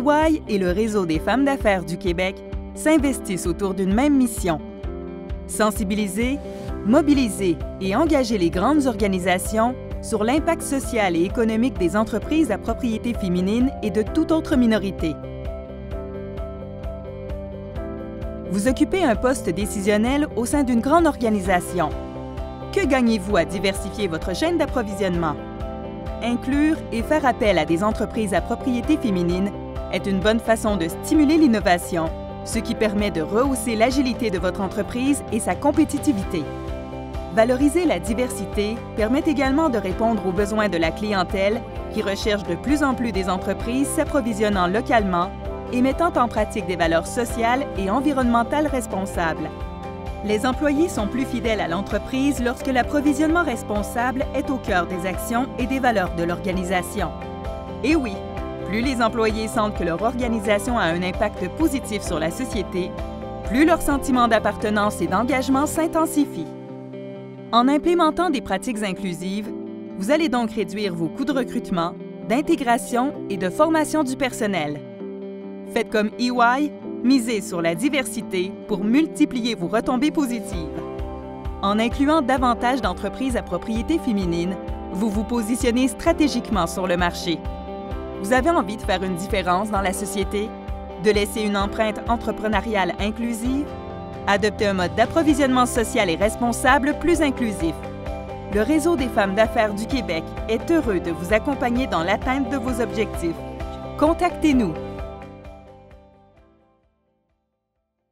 EY et le Réseau des femmes d'affaires du Québec s'investissent autour d'une même mission: sensibiliser, mobiliser et engager les grandes organisations sur l'impact social et économique des entreprises à propriété féminine et de toute autre minorité. Vous occupez un poste décisionnel au sein d'une grande organisation. Que gagnez-vous à diversifier votre chaîne d'approvisionnement? Inclure et faire appel à des entreprises à propriété féminine est une bonne façon de stimuler l'innovation, ce qui permet de rehausser l'agilité de votre entreprise et sa compétitivité. Valoriser la diversité permet également de répondre aux besoins de la clientèle qui recherche de plus en plus des entreprises s'approvisionnant localement et mettant en pratique des valeurs sociales et environnementales responsables. Les employés sont plus fidèles à l'entreprise lorsque l'approvisionnement responsable est au cœur des actions et des valeurs de l'organisation. Et oui, plus les employés sentent que leur organisation a un impact positif sur la société, plus leur sentiment d'appartenance et d'engagement s'intensifie. En implémentant des pratiques inclusives, vous allez donc réduire vos coûts de recrutement, d'intégration et de formation du personnel. Faites comme EY, misez sur la diversité pour multiplier vos retombées positives. En incluant davantage d'entreprises à propriété féminine, vous vous positionnez stratégiquement sur le marché. Vous avez envie de faire une différence dans la société? De laisser une empreinte entrepreneuriale inclusive? Adopter un mode d'approvisionnement social et responsable plus inclusif. Le Réseau des femmes d'affaires du Québec est heureux de vous accompagner dans l'atteinte de vos objectifs. Contactez-nous